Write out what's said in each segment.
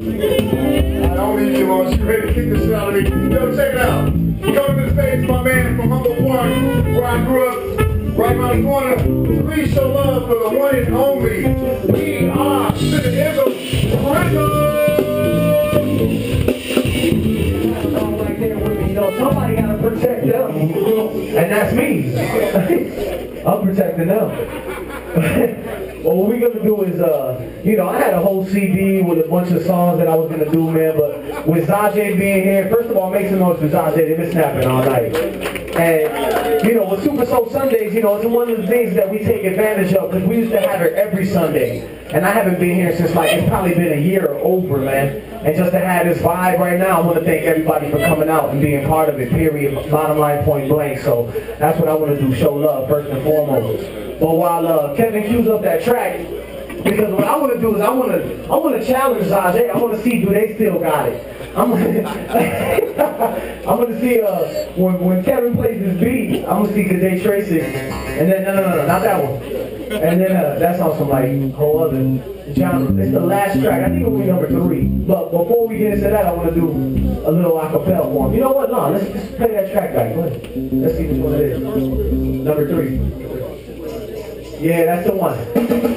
I don't need you long. She's ready to kick the shit out of me. Yo, check it out. Coming to the stage, my man from Humboldt, where I grew up, right around the corner. Please show love for the one and only PRism. Somebody gotta protect them, and that's me. I'm protecting them. Well, what we're gonna do is, you know, I had a whole CD with a bunch of songs that I was gonna do, man. But with Zzaje being here, first of all, make some noise for Zzaje. They've been snapping all night. And you know, with Super Soul Sundays, you know, it's one of the things that we take advantage of because we used to have it every Sunday. And I haven't been here since it's probably been a year or over, man. And just to have this vibe right now, I want to thank everybody for coming out and being part of it, period, bottom line, point blank. So that's what I want to do, show love first and foremost. But while Kevin cues up that track, because what I want to do is I want to challenge Zzaje. I want to see, do they still got it? I'm gonna see when Kevin plays this beat, I'm gonna see could they trace it, and then no, not that one, and then that's on some like whole other genre. It's the last track. I think it'll be number 3. But before we get into that, I want to do a little acapella for him. You know what? No, let's just play that track back. Go ahead. Let's see which one it is. Number 3. Yeah, that's the one.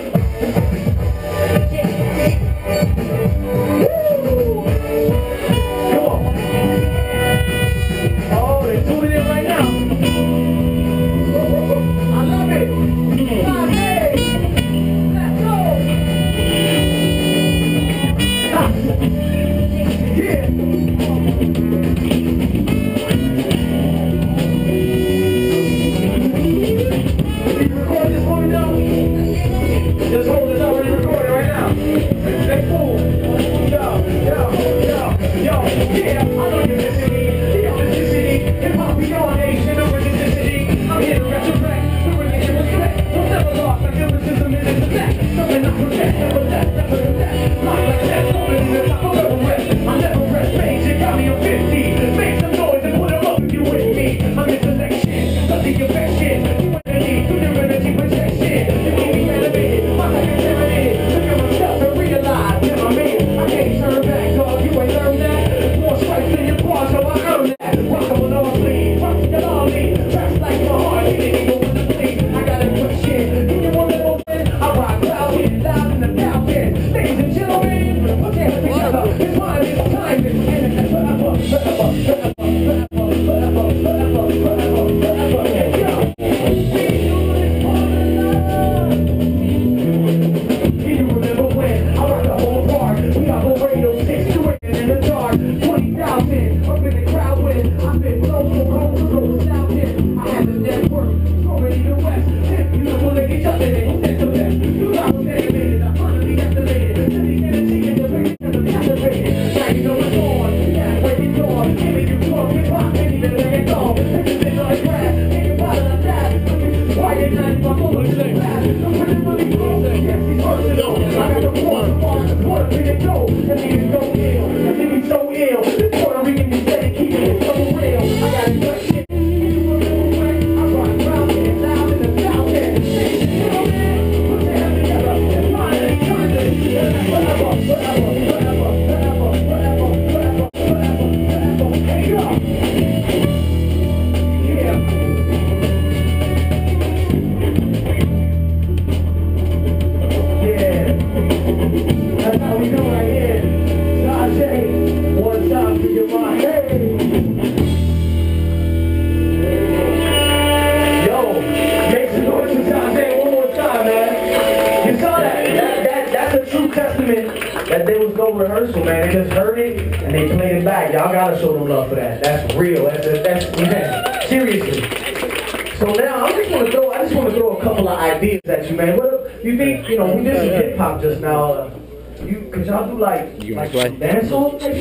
That there was no rehearsal, man. They just heard it and they played it back. Y'all gotta show them love for that. That's real. That's man, seriously. So now I just want to throw a couple of ideas at you, man. What you think? You know, we did some hip hop just now. Could y'all do like some dancehall type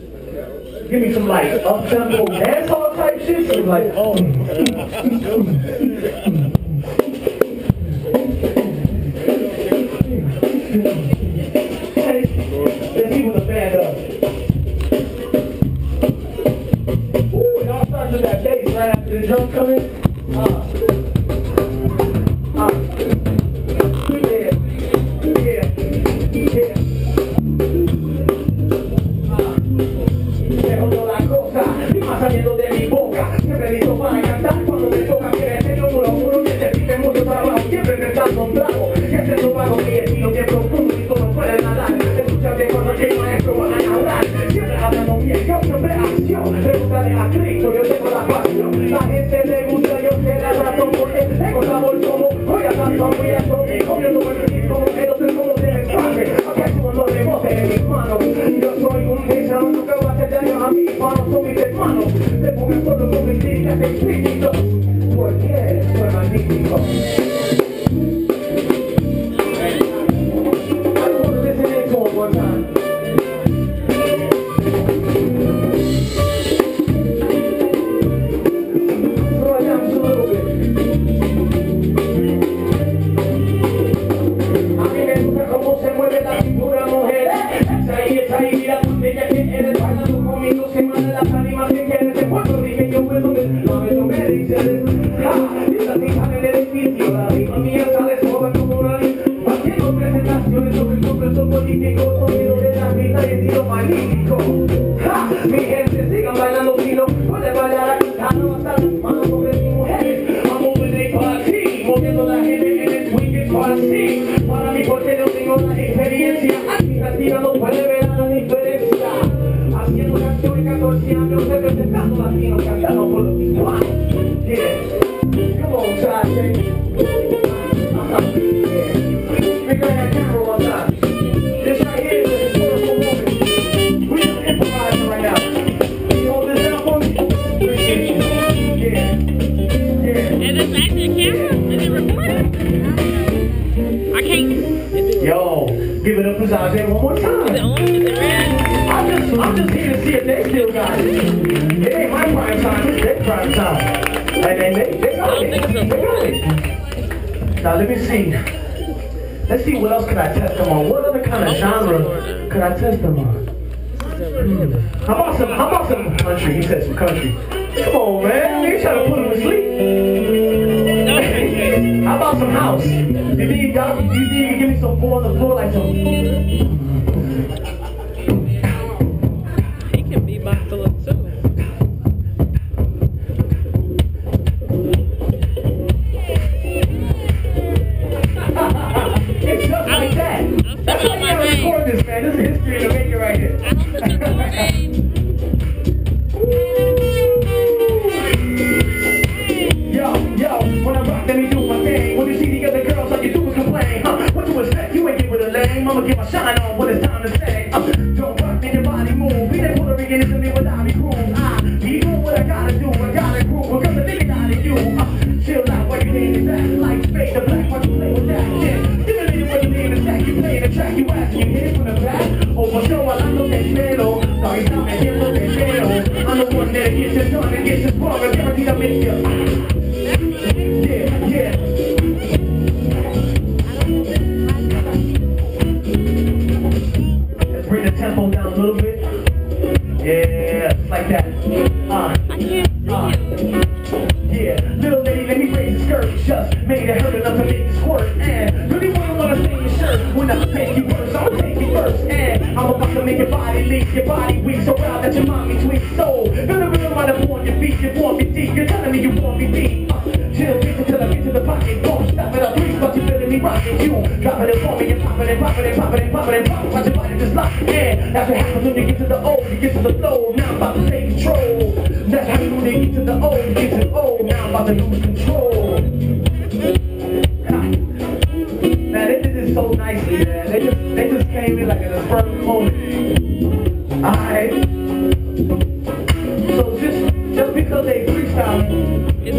shit? Give me some like up-tempo dancehall type shit. So like, let's see what the band does. Ooh, and I'll start with that bass right after the drums come in. Yeah. canción. Pregúntale a Cristo, yo tengo la pasión. La gente le gusta, yo sé la razón porque tengo sabor como voy a tanto, voy a subir, comiendo el como que no sé cómo se me traje. Acá como no le bote en mis manos. Yo soy un cristiano, nunca va a hacer daño a mis hermanos, son mis hermanos. Le pongo el pueblo con mis días de Cristo. Porque soy magnífico. One time. Slow it down just a little bit. A mí me gusta cómo se mueve la figura mujer. Zzaje, mira tú bella que eres, bailando conmigo, se manda las ánimas que quieres. En puertorriqueño pues donde no me dices. Esta tija en el edificio, la rima mía sale sola como una haciendo presentaciones sobre el compresor político, sonido de la vida y estilo magnífico. ¡Ja! Mi gente, sigan bailando fino, puede bailar a cantar, hasta las manos sobre mi mujer. I'm moving it para ti, moviendo la gente en el swing es para ti. Para mí porque no tengo la experiencia, administrativa no puede ver la diferencia. Haciendo canciones 14 años, representando latinos, cantando por los hispanos. Yeah, come on, Zzaje. We're gonna have camera one time. This right here is a historical moment. We're just improvising right now. Can you hold this down for me? Appreciate you. Yeah. Is this actually a camera? Is it recording? I can't. Yo, give it up for Zzaje one more time. Is it on? Is it red? I'm just here to see if they still got it. It ain't my prime time, it's their prime time. And they got it. They got it. Now let me see. Let's see what else can I test them on. What other kind of genre could I test them on? How about some country? He said some country. Come on, man. You trying to put him to sleep. How about some house? You think you can give me some four on the floor like some? He can be my Philip too. It's just like that. That's why you gotta record this, man. This is history to make it right here. Yo, when I rock, let me do my thing. When you see the other girls, all you do is complain. What you expect? You ain't get with a lame. I'ma get my shine on when it's time to say. Don't rock, make your body move. Be that Puertoricanism me without me groove. Be doing what I gotta do. I gotta groove. Because the nigga out of you. Chill out while you lean back like fade the black. While you play with that shit. Stimulated when you lean attack. You play the track. You ask. You hit it from the back. Over show, I know that mellow. Sorry, stop and hit with that mellow. I'm the one that gets it done and gets it sprung. I guarantee I'll make you. Yeah. Let's bring the tempo down a little bit. Yeah, like that. Yeah, little lady, let me raise the skirt. Just made it hurt enough to make you squirt. And really wanna stay in your shirt. When I take you first, I'ma take you first. And I'm about to make your body leak, your body weak, so proud that your mommy tweak. So, gonna realize I want your beat, you want me deep. You're telling me you want me deep. Chill, bitch, until I get to the pocket. Don't stop it up, please, but you feeling me rocking you. Drop it for me and pop it and pop it and pop it and pop it and pop it. Watch your body just lock in. That's what happens when you get to the O, you get to the flow. Now I'm about to take control. That's how you when you get to the O, you get to the O. Now I'm about to lose control. Man, they did this so nicely, man. They just came in like in a spur moment. Alright. So just because they freestyle,